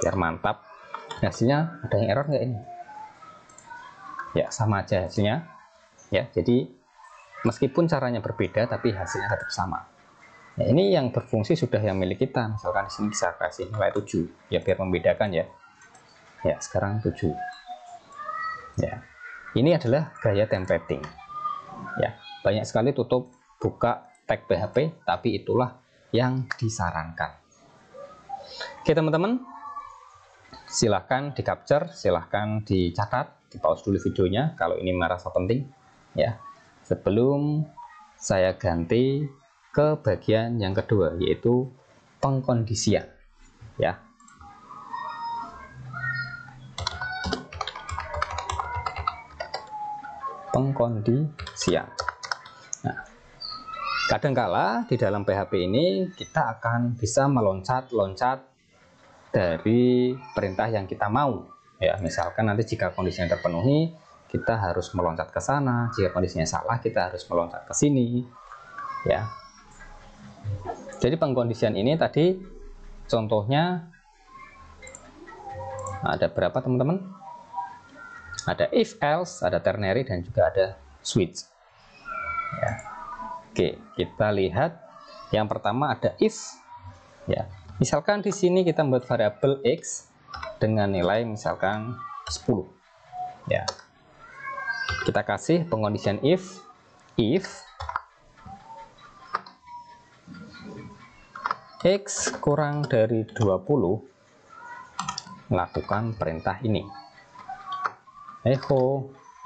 biar mantap. Hasilnya ada yang error nggak ini? Ya, sama aja hasilnya. Ya, jadi meskipun caranya berbeda, tapi hasilnya tetap sama. Ya, ini yang berfungsi sudah yang milik kita. Misalkan di sini bisa kasih nilai tujuh, ya biar membedakan ya. Ya, sekarang tujuh. Ya, ini adalah gaya templating. Ya, banyak sekali tutup buka tag P H P, tapi itulah yang disarankan. Oke teman-teman, silahkan di capture, silahkan dicatat, di pause dulu videonya kalau ini merasa penting ya, sebelum saya ganti ke bagian yang kedua, yaitu pengkondisian ya. Pengkondisian. Nah, kadangkala di dalam P H P ini kita akan bisa meloncat-loncat dari perintah yang kita mau ya. Misalkan nanti jika kondisinya terpenuhi, kita harus meloncat ke sana. Jika kondisinya salah, kita harus meloncat ke sini ya. Jadi pengkondisian ini tadi contohnya ada berapa teman-teman? Ada if else, ada ternary, dan juga ada switch ya. Oke, kita lihat yang pertama ada if ya. Misalkan di sini kita membuat variabel x dengan nilai misalkan sepuluh ya. Kita kasih pengkondisian if if x kurang dari dua puluh, lakukan perintah ini, echo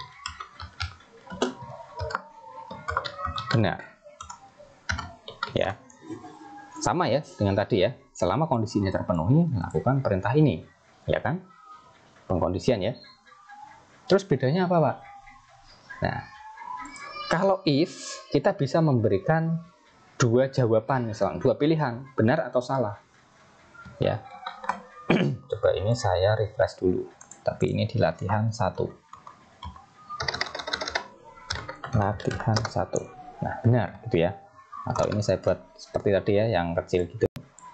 benar ya. Sama ya dengan tadi ya, selama kondisinya terpenuhi lakukan perintah ini ya kan, pengkondisian ya. Terus bedanya apa Pak? Nah, kalau if kita bisa memberikan dua jawaban, misalnya dua pilihan, benar atau salah ya. Coba ini saya refresh dulu, tapi ini di latihan satu, latihan satu. Nah benar gitu ya, atau ini saya buat seperti tadi ya, yang kecil gitu.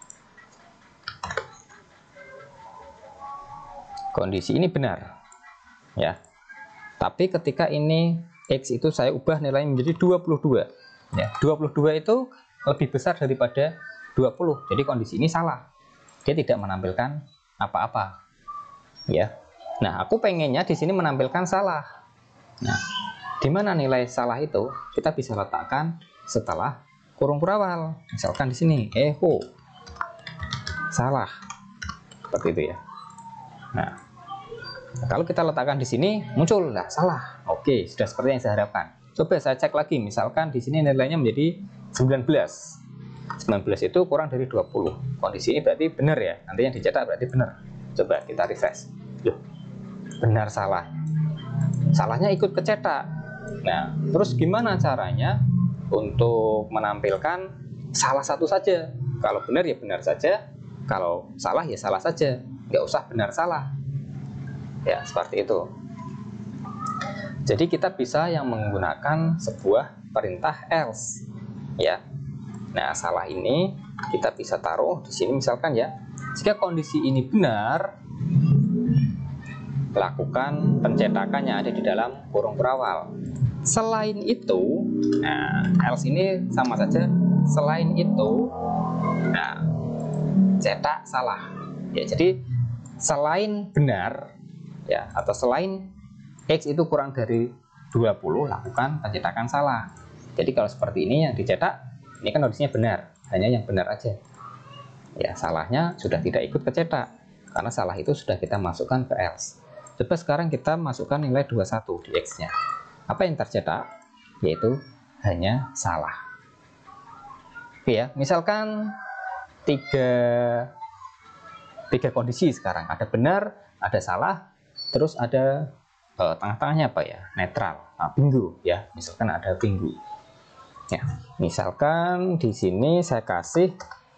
Kondisi ini benar ya, tapi ketika ini x itu saya ubah nilai menjadi dua puluh dua ya. dua puluh dua itu lebih besar daripada dua puluh, jadi kondisi ini salah, dia tidak menampilkan apa-apa ya. Nah aku pengennya di sini menampilkan salah. Nah, di mana nilai salah itu kita bisa letakkan setelah kurung berawal. Misalkan di sini echo salah, seperti itu ya. Nah, kalau kita letakkan di sini muncul lah salah. Oke, sudah seperti yang saya harapkan. Coba saya cek lagi, misalkan di sini nilainya menjadi sembilan belas. sembilan belas itu kurang dari dua puluh. Kondisi ini berarti benar ya. Nanti yang dicetak berarti benar. Coba kita refresh. Loh, benar salah. Salahnya ikut kecetak. Nah, terus gimana caranya untuk menampilkan salah satu saja? Kalau benar ya benar saja, kalau salah ya salah saja, nggak usah benar salah. Ya, seperti itu. Jadi kita bisa yang menggunakan sebuah perintah else. Ya. Nah, salah ini kita bisa taruh di sini misalkan ya. Jika kondisi ini benar, lakukan pencetakan yang ada di dalam kurung berawal. Selain itu, nah, else ini sama saja. Selain itu, nah, cetak salah. Ya, jadi selain benar, ya, atau selain x itu kurang dari dua puluh, lakukan pencetakan salah. Jadi kalau seperti ini yang dicetak, ini kan kondisinya benar, hanya yang benar aja. Ya, salahnya sudah tidak ikut kecetak, karena salah itu sudah kita masukkan ke else. Coba sekarang kita masukkan nilai dua puluh satu di x-nya. Apa yang tercetak? Yaitu hanya salah. Oke ya, misalkan tiga, tiga kondisi sekarang. Ada benar, ada salah, terus ada eh, tengah-tengahnya apa ya? Netral, nah, bingo ya. Misalkan ada bingo. Ya, misalkan di sini saya kasih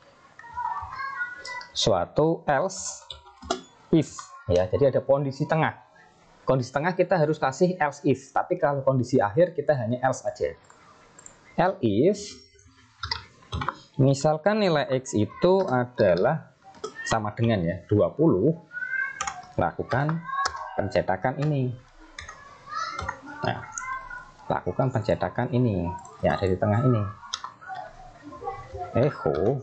suatu else if ya, jadi ada kondisi tengah. Kondisi tengah kita harus kasih else if, tapi kalau kondisi akhir kita hanya else aja. Else if misalkan nilai x itu adalah sama dengan ya dua puluh, lakukan pencetakan ini. Nah, lakukan pencetakan ini yang ada di tengah ini. Echo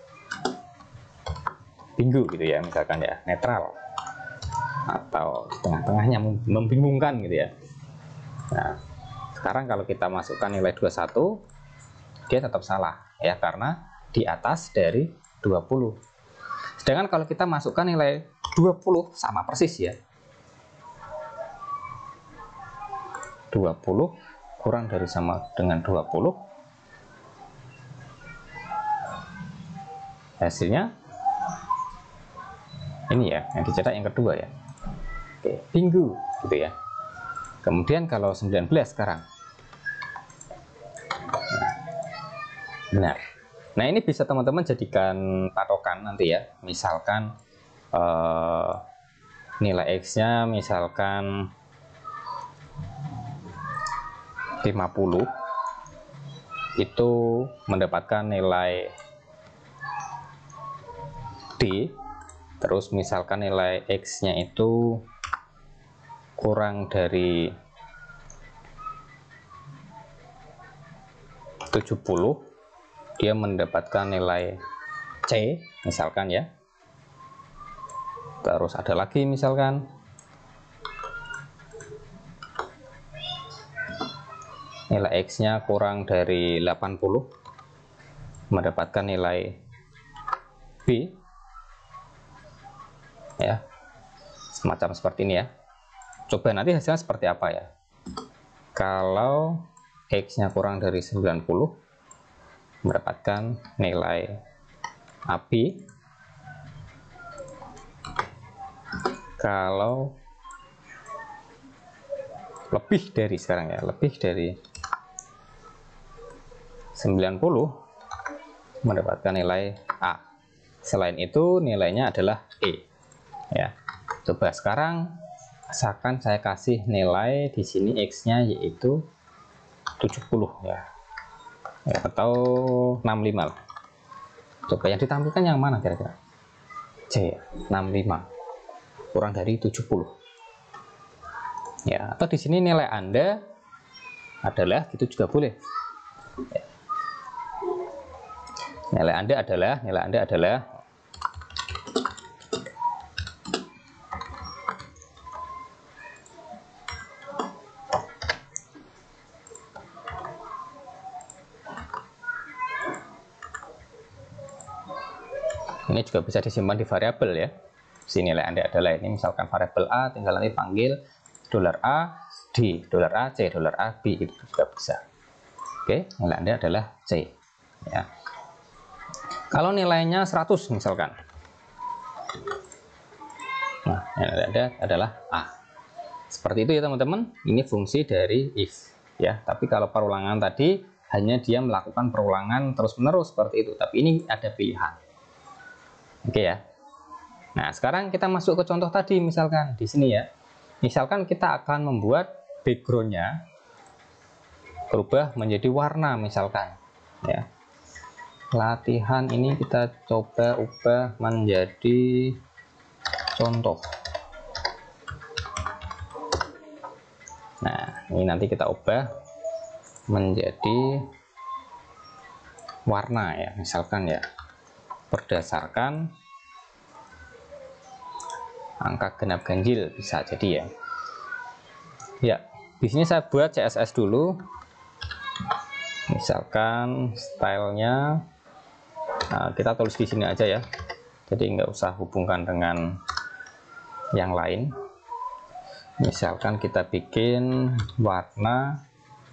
bingung gitu ya, misalkan ya, netral atau tengah-tengahnya membingungkan gitu ya. Nah, sekarang kalau kita masukkan nilai dua puluh satu, dia tetap salah ya, karena di atas dari dua puluh. Sedangkan kalau kita masukkan nilai dua puluh, sama persis ya, dua puluh kurang dari sama dengan dua puluh, hasilnya ini ya, yang dicetak yang kedua ya. Oke, bingung gitu ya. Kemudian kalau sembilan belas sekarang, nah, benar. Nah, ini bisa teman-teman jadikan patokan nanti ya. Misalkan eh, nilai X-nya misalkan lima puluh, itu mendapatkan nilai D. Terus misalkan nilai X-nya itu kurang dari tujuh puluh, dia mendapatkan nilai C misalkan ya. Terus ada lagi misalkan nilai X-nya kurang dari delapan puluh, mendapatkan nilai B ya, semacam seperti ini ya. Coba nanti hasilnya seperti apa ya. Kalau X-nya kurang dari sembilan puluh, mendapatkan nilai A B. Kalau lebih dari sekarang ya, lebih dari sembilan puluh, mendapatkan nilai A. Selain itu nilainya adalah E ya. Coba sekarang misalkan saya kasih nilai di sini X-nya yaitu tujuh puluh ya, ya atau enam puluh lima lah. Coba yang ditampilkan yang mana kira-kira? C, enam puluh lima kurang dari tujuh puluh ya. Atau di sini nilai Anda adalah, gitu juga boleh ya. Nilai Anda adalah nilai Anda adalah ini juga bisa disimpan di variabel ya. Si nilai Anda adalah ini, misalkan variabel A, tinggal nanti panggil dolar A D, dolar A C, dolar A B, itu juga bisa. Oke, nilai Anda adalah C ya. Kalau nilainya seratus misalkan, nah nilai Anda adalah A. Seperti itu ya teman-teman. Ini fungsi dari if ya. Tapi kalau perulangan tadi hanya dia melakukan perulangan terus-menerus seperti itu, tapi ini ada pilihan. Oke ya. Nah, sekarang kita masuk ke contoh tadi, misalkan di sini ya. Misalkan kita akan membuat backgroundnya berubah menjadi warna misalkan ya. Latihan ini kita coba ubah menjadi contoh. Nah, ini nanti kita ubah menjadi warna ya, misalkan ya, berdasarkan angka genap ganjil bisa jadi ya. Ya, di sini saya buat C S S dulu. Misalkan stylenya, nah, kita tulis di sini aja ya. Jadi nggak usah hubungkan dengan yang lain. Misalkan kita bikin warna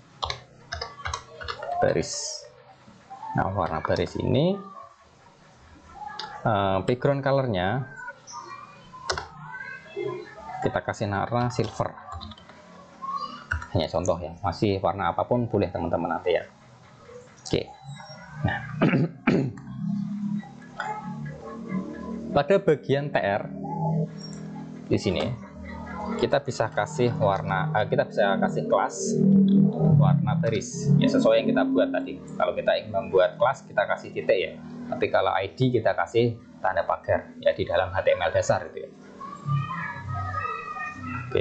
baris. Nah, warna baris ini uh, background colornya kita kasih warna silver. Hanya contoh ya, masih warna apapun boleh teman-teman nanti ya. Oke. Nah, pada bagian T R di sini kita bisa kasih warna, uh, kita bisa kasih kelas warna baris ya, sesuai yang kita buat tadi. Kalau kita ingin membuat kelas, kita kasih titik ya. tapi kalau I D kita kasih tanda pagar ya di dalam H T M L dasar itu ya. Oke.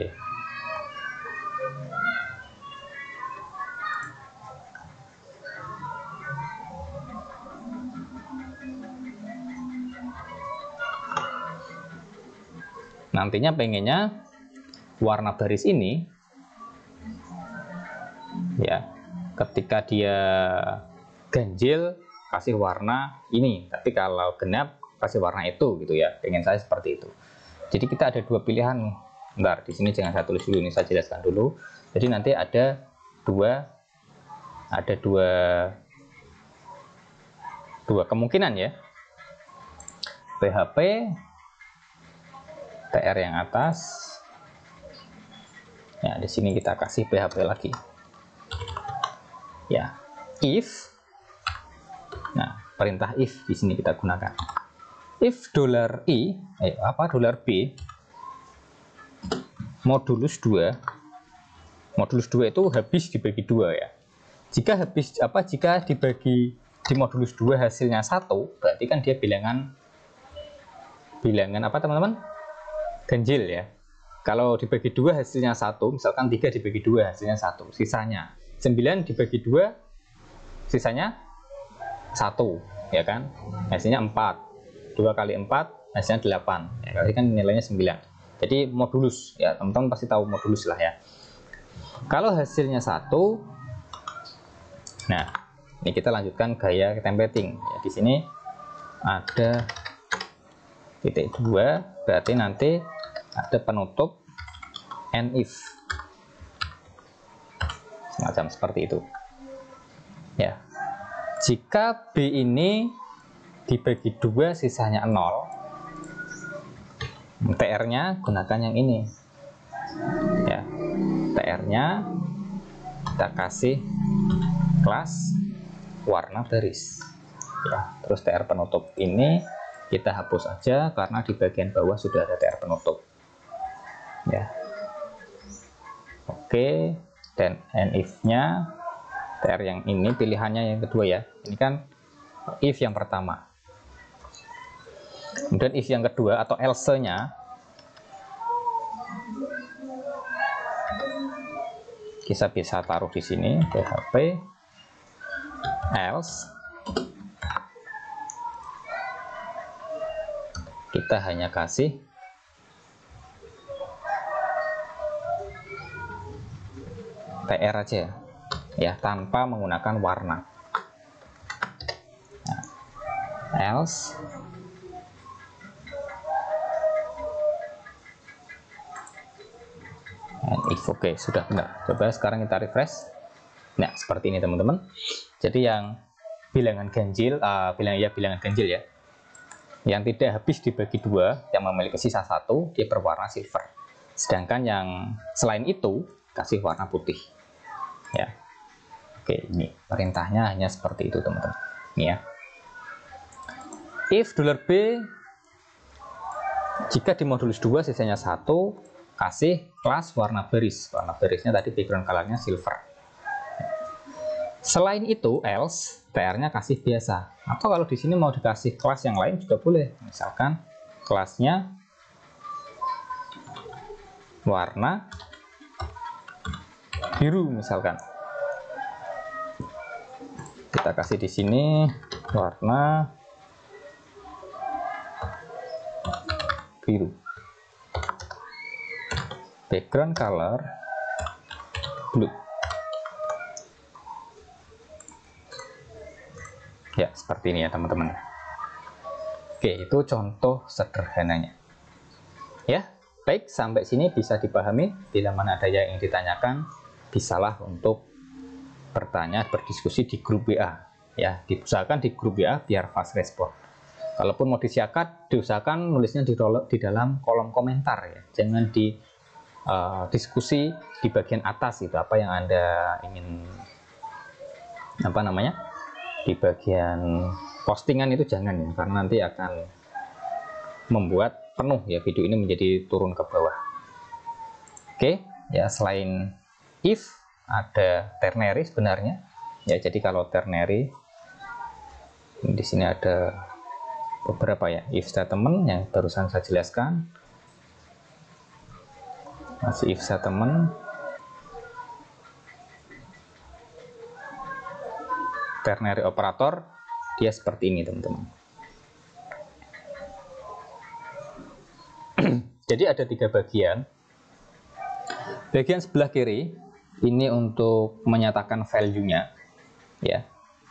Nantinya pengennya warna baris ini ya, ketika dia ganjil kasih warna ini, tapi kalau genap kasih warna itu gitu ya. Pengen saya seperti itu. Jadi kita ada dua pilihan. Bentar, di sini jangan saya tulis dulu, ini saya jelaskan dulu. Jadi nanti ada dua ada dua dua kemungkinan ya. P H P T R yang atas. Ya, di sini kita kasih P H P lagi. Ya, if. Nah, perintah if di sini kita gunakan. If dollar i, eh, apa dollar b, modulus dua. Modulus dua itu habis dibagi dua ya. Jika habis apa jika dibagi di modulus dua hasilnya satu, berarti kan dia bilangan bilangan apa teman-teman? Ganjil ya. Kalau dibagi dua hasilnya satu, misalkan tiga dibagi dua hasilnya satu, sisanya sembilan dibagi dua, sisanya satu, ya kan? Hasilnya empat. dua kali empat, hasilnya delapan. Ya, berarti kan nilainya sembilan. Jadi modulus, ya teman-teman pasti tahu modulus lah ya. Kalau hasilnya satu, nah ini kita lanjutkan gaya templating. Ya, di sini ada titik dua, berarti nanti ada penutup and if, semacam seperti itu ya. Jika B ini dibagi dua sisanya nol, T R-nya gunakan yang ini ya. T R-nya kita kasih kelas warna baris ya. Terus T R penutup ini kita hapus aja karena di bagian bawah sudah ada T R penutup ya. Oke, dan and if-nya T R yang ini pilihannya yang kedua ya. Ini kan if yang pertama. Kemudian if yang kedua atau else-nya kita bisa taruh di sini P H P else, kita hanya kasih T R aja ya, tanpa menggunakan warna. Nah, else and if. Oke, sudah benar. Coba sekarang kita refresh. Nah, seperti ini teman-teman. Jadi yang bilangan ganjil, uh, bilang ya bilangan ganjil ya, yang tidak habis dibagi dua, yang memiliki sisa satu, dia berwarna silver. Sedangkan yang selain itu kasih warna putih. Ya, oke, ini perintahnya hanya seperti itu teman-teman. Ini ya. If dollar B, jika di modulus dua sisanya satu, kasih kelas warna baris. Warna barisnya tadi background colornya silver. Selain itu, else, T R-nya kasih biasa. Atau kalau di sini mau dikasih kelas yang lain juga boleh. Misalkan kelasnya warna biru misalkan. Kita kasih di sini warna biru. Background color blue. Ya, seperti ini ya teman-teman. Oke, itu contoh sederhananya. Ya, baik, sampai sini bisa dipahami. Bila mana ada yang ingin ditanyakan, bisalah untuk bertanya, berdiskusi di grup W A. Ya, diusahakan di grup W A biar fast respon. Kalaupun mau disiakat, diusahakan nulisnya di, di dalam kolom komentar ya. Jangan di uh, diskusi di bagian atas itu apa yang Anda ingin apa namanya? Di bagian postingan itu jangan ya, karena nanti akan membuat penuh ya video ini menjadi turun ke bawah. Oke, ya selain if ada ternary sebenarnya. Ya, jadi kalau ternary Di sini ada beberapa ya if statement yang barusan saya jelaskan. Masih if statement, ternary operator, dia seperti ini teman-teman. Jadi ada tiga bagian. Bagian sebelah kiri ini untuk menyatakan value-nya, ya.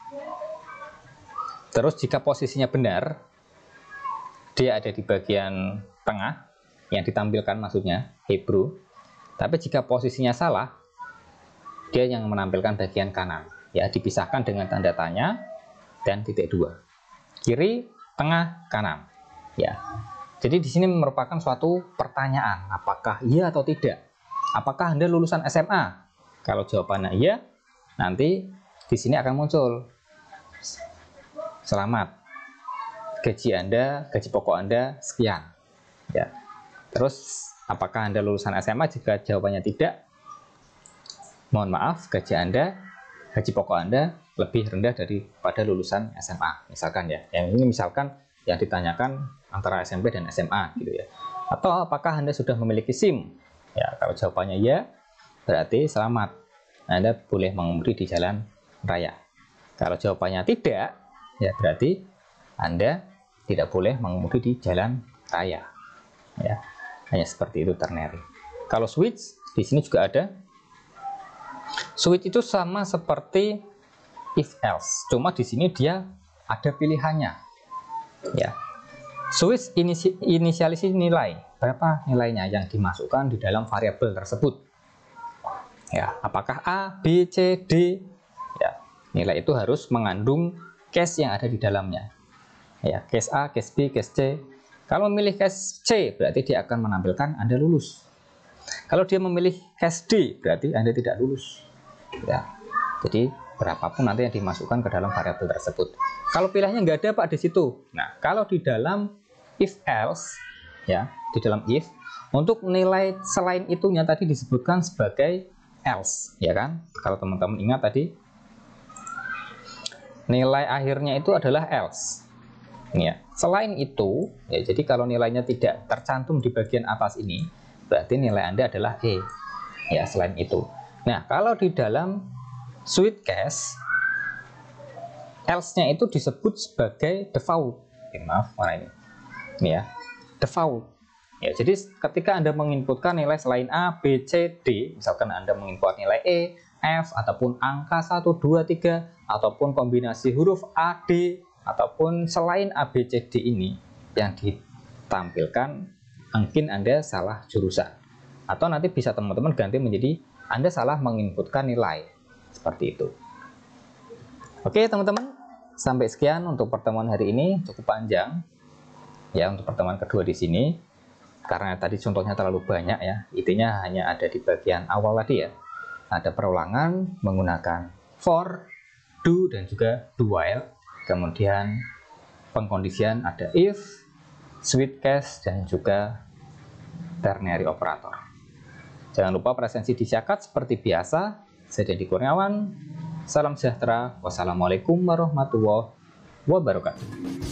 Terus jika posisinya benar, dia ada di bagian tengah yang ditampilkan, maksudnya Hebrew. Tapi jika posisinya salah, dia yang menampilkan bagian kanan, ya, dipisahkan dengan tanda tanya dan titik dua. Kiri, tengah, kanan, ya. Jadi di sini merupakan suatu pertanyaan, apakah iya atau tidak? Apakah Anda lulusan S M A? Kalau jawabannya iya, nanti di sini akan muncul selamat, gaji Anda, gaji pokok Anda sekian, ya. Terus apakah Anda lulusan S M A? Jika jawabannya tidak, mohon maaf, gaji Anda, gaji pokok Anda lebih rendah daripada lulusan S M A, misalkan ya. Yang ini misalkan yang ditanyakan antara S M P dan S M A gitu ya. Atau apakah Anda sudah memiliki SIM? Ya, kalau jawabannya ya, berarti selamat, Anda boleh mengemudi di jalan raya. Kalau jawabannya tidak, ya berarti Anda tidak boleh mengemudi di jalan raya. Ya, hanya seperti itu ternary. Kalau switch di sini juga ada. Switch itu sama seperti if else, cuma di sini dia ada pilihannya. Ya, switch inisi inisialisasi nilai, berapa nilainya yang dimasukkan di dalam variabel tersebut. Ya, apakah A, B, C, D? Ya, nilai itu harus mengandung case yang ada di dalamnya. Ya, case A, case B, case C. Kalau memilih case C, berarti dia akan menampilkan Anda lulus. Kalau dia memilih case D, berarti Anda tidak lulus. Ya, jadi berapapun nanti yang dimasukkan ke dalam variabel tersebut. Kalau pilihannya nggak ada Pak di situ. Nah, kalau di dalam if else, ya, di dalam if, untuk nilai selain itunya tadi disebutkan sebagai else, ya kan? Kalau teman-teman ingat tadi, nilai akhirnya itu adalah else. Ya, selain itu, ya, jadi kalau nilainya tidak tercantum di bagian atas ini, berarti nilai Anda adalah E. Ya, selain itu. Nah, kalau di dalam switch case, else-nya itu disebut sebagai default. Oke, maaf, mana ini? Ini ya, default. Ya, jadi ketika Anda menginputkan nilai selain A, B, C, D, misalkan Anda menginput nilai E, F, ataupun angka satu, dua, tiga, ataupun kombinasi huruf A, D, ataupun selain A, B, C, D ini yang ditampilkan, mungkin Anda salah jurusan. Atau nanti bisa teman-teman ganti menjadi Anda salah menginputkan nilai. Seperti itu. Oke teman-teman, sampai sekian untuk pertemuan hari ini, cukup panjang. Ya, untuk pertemuan kedua di sini. Karena tadi contohnya terlalu banyak ya, intinya hanya ada di bagian awal tadi ya. Ada perulangan menggunakan for, do, dan juga do while. Kemudian pengkondisian ada if, switch case, dan juga ternary operator. Jangan lupa presensi disyakat seperti biasa. Saya Dedi Kurniawan, salam sejahtera, wassalamualaikum warahmatullahi wabarakatuh.